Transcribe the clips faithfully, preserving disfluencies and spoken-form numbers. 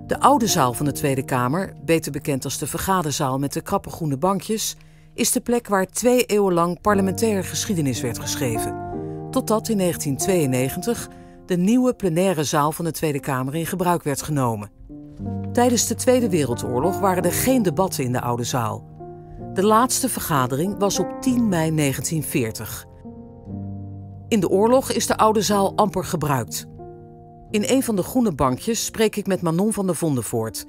De oude zaal van de Tweede Kamer, beter bekend als de vergaderzaal met de krappe groene bankjes, is de plek waar twee eeuwen lang parlementaire geschiedenis werd geschreven. Totdat in negentien tweeënnegentig de nieuwe plenaire zaal van de Tweede Kamer in gebruik werd genomen. Tijdens de Tweede Wereldoorlog waren er geen debatten in de oude zaal. De laatste vergadering was op tien mei negentien veertig. In de oorlog is de oude zaal amper gebruikt. In een van de groene bankjes spreek ik met Manon van der Vondenvoort.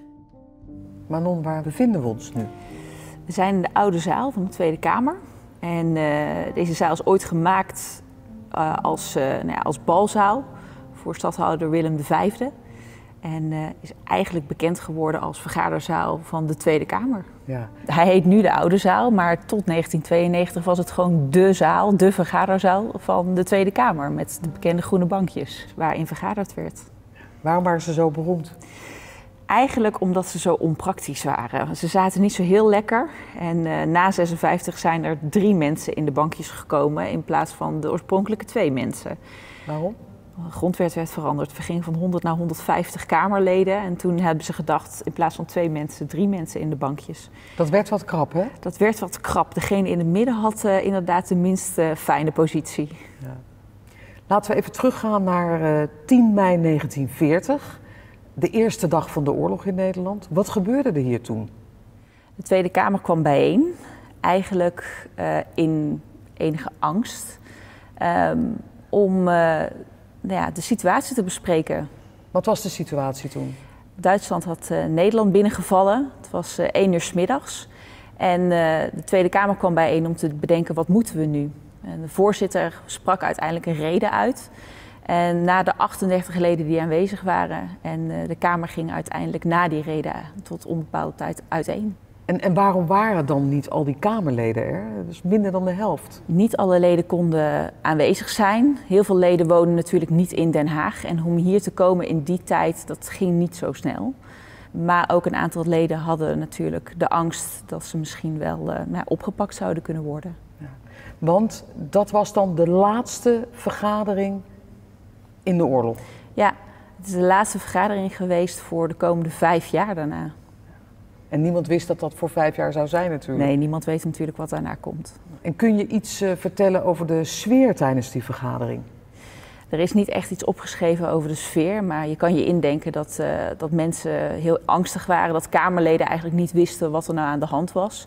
Manon, waar bevinden we ons nu? We zijn in de oude zaal van de Tweede Kamer. En uh, deze zaal is ooit gemaakt uh, als, uh, nou ja, als balzaal voor stadhouder Willem de Vijfde. En uh, is eigenlijk bekend geworden als vergaderzaal van de Tweede Kamer. Ja. Hij heet nu de oude zaal, maar tot negentien tweeënnegentig was het gewoon dé zaal, de vergaderzaal van de Tweede Kamer. Met de bekende groene bankjes waarin vergaderd werd. Waarom waren ze zo beroemd? Eigenlijk omdat ze zo onpraktisch waren. Ze zaten niet zo heel lekker. En uh, na zesenvijftig zijn er drie mensen in de bankjes gekomen in plaats van de oorspronkelijke twee mensen. Waarom? De grondwet werd veranderd. We gingen van honderd naar honderdvijftig Kamerleden. En toen hebben ze gedacht, in plaats van twee mensen, drie mensen in de bankjes. Dat werd wat krap, hè? Dat werd wat krap. Degene in het midden had uh, inderdaad de minst uh, fijne positie. Ja. Laten we even teruggaan naar uh, tien mei negentien veertig. De eerste dag van de oorlog in Nederland. Wat gebeurde er hier toen? De Tweede Kamer kwam bijeen. Eigenlijk uh, in enige angst. Um, om... Uh, Nou ja, de situatie te bespreken. Wat was de situatie toen? Duitsland had uh, Nederland binnengevallen. Het was uh, één uur 's middags. En uh, de Tweede Kamer kwam bijeen om te bedenken, wat moeten we nu? En de voorzitter sprak uiteindelijk een rede uit. En na de achtendertig leden die aanwezig waren. En uh, de Kamer ging uiteindelijk na die rede tot onbepaalde tijd uiteen. En, en waarom waren dan niet al die Kamerleden er? Dus minder dan de helft. Niet alle leden konden aanwezig zijn. Heel veel leden wonen natuurlijk niet in Den Haag. En om hier te komen in die tijd, dat ging niet zo snel. Maar ook een aantal leden hadden natuurlijk de angst dat ze misschien wel uh, nou, opgepakt zouden kunnen worden. Ja. Want dat was dan de laatste vergadering in de oorlog? Ja, het is de laatste vergadering geweest voor de komende vijf jaar daarna. En niemand wist dat dat voor vijf jaar zou zijn natuurlijk? Nee, niemand weet natuurlijk wat daarna komt. En kun je iets uh, vertellen over de sfeer tijdens die vergadering? Er is niet echt iets opgeschreven over de sfeer, maar je kan je indenken dat, uh, dat mensen heel angstig waren. Dat Kamerleden eigenlijk niet wisten wat er nou aan de hand was.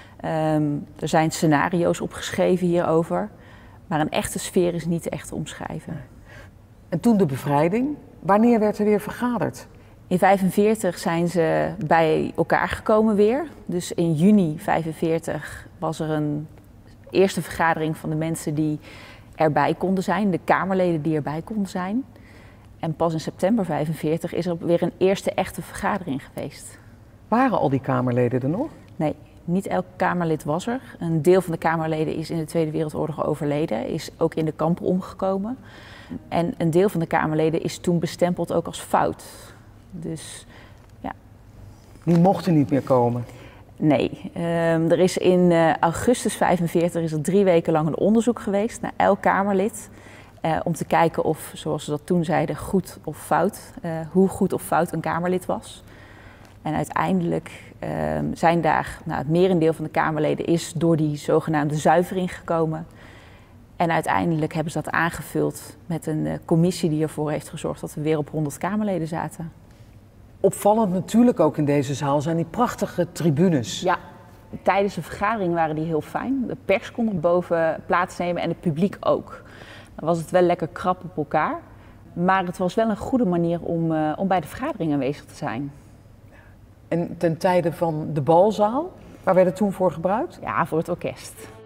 Um, er zijn scenario's opgeschreven hierover, maar een echte sfeer is niet echt te omschrijven. En toen de bevrijding, wanneer werd er weer vergaderd? In vijfenveertig zijn ze bij elkaar gekomen weer. Dus in juni vijfenveertig was er een eerste vergadering van de mensen die erbij konden zijn. De Kamerleden die erbij konden zijn. En pas in september vijfenveertig is er weer een eerste echte vergadering geweest. Waren al die Kamerleden er nog? Nee, niet elk Kamerlid was er. Een deel van de Kamerleden is in de Tweede Wereldoorlog overleden. Is ook in de kampen omgekomen. En een deel van de Kamerleden is toen bestempeld ook als fout. Dus, ja. Die mochten niet meer komen? Nee. Um, er is in uh, augustus vijfenveertig is er drie weken lang een onderzoek geweest naar elk Kamerlid. Uh, om te kijken of, zoals ze dat toen zeiden, goed of fout. Uh, hoe goed of fout een Kamerlid was. En uiteindelijk uh, zijn daar, nou, het merendeel van de Kamerleden is door die zogenaamde zuivering gekomen. En uiteindelijk hebben ze dat aangevuld met een uh, commissie die ervoor heeft gezorgd dat we weer op honderd Kamerleden zaten. Opvallend natuurlijk ook in deze zaal zijn die prachtige tribunes. Ja, tijdens de vergadering waren die heel fijn. De pers kon er boven plaatsnemen en het publiek ook. Dan was het wel lekker krap op elkaar. Maar het was wel een goede manier om, uh, om bij de vergadering aanwezig te zijn. En ten tijde van de balzaal, waar werd het toen voor gebruikt? Ja, voor het orkest.